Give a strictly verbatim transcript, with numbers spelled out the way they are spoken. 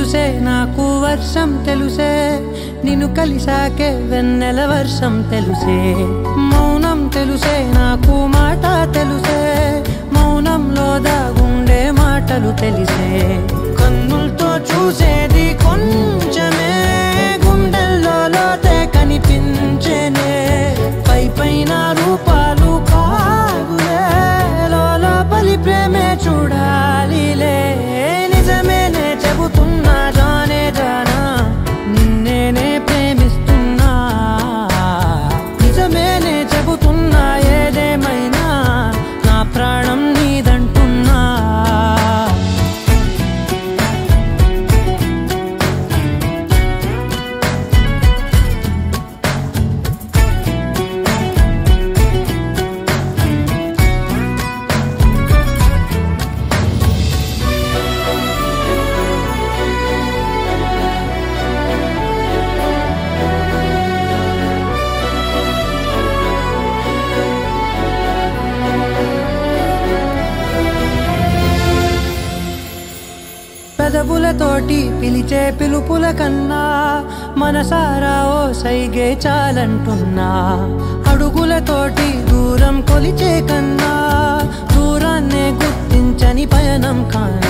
తెలుసే నాకు వర్షం తెలుసే నిన్ను కలిసాకే వెన్నెల వర్షం తెలుసే మౌనం తెలుసే నాకు మాట తెలుసే మౌనంలో దాగుండే మాటలు తెలిసే కన్నులతో చూసేది కొంచెమే గుండెల్లో లోతే కనిపించేనే పై పైన రూపాలు కాదులే లోపలి ప్రేమే చూడాలిలే నిజమేనే చెబుతున్నా జానే జానా నిన్నేనే ప్రేమిస్తున్నా నిజమేనే చెబుతున్నా ఏదేమైనా నా ప్రాణం నీదంటున్నా పెదవులతోటి పిలిచే పిలుపుల కన్నా మనసారా ఓ సైగే చాలంటున్నా అడుగులతోటి దూరం కొలిచే కన్నా దూరాన్నే గుర్తించని పయనం కానా